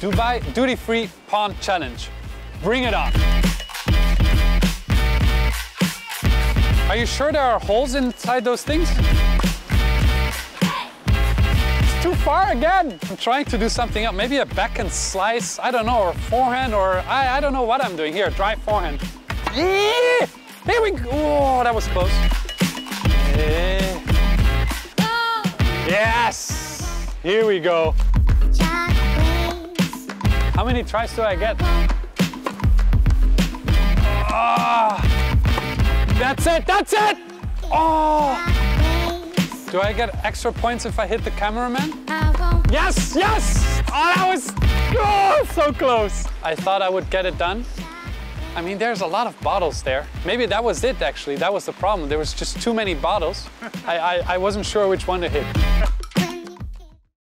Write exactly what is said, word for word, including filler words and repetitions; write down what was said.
Dubai duty-free pond challenge. Bring it on. Are you sure there are holes inside those things? It's too far again. I'm trying to do something else. Maybe a backhand slice, I don't know, or forehand, or I, I don't know what I'm doing here. Drive forehand. Here we go. Oh, that was close. Yes! Here we go. How many tries do I get? Oh, that's it, that's it! Oh! Do I get extra points if I hit the cameraman? Yes, yes! Oh, that was oh, so close. I thought I would get it done. I mean, there's a lot of bottles there. Maybe that was it, actually. That was the problem. There was just too many bottles. I, I, I wasn't sure which one to hit.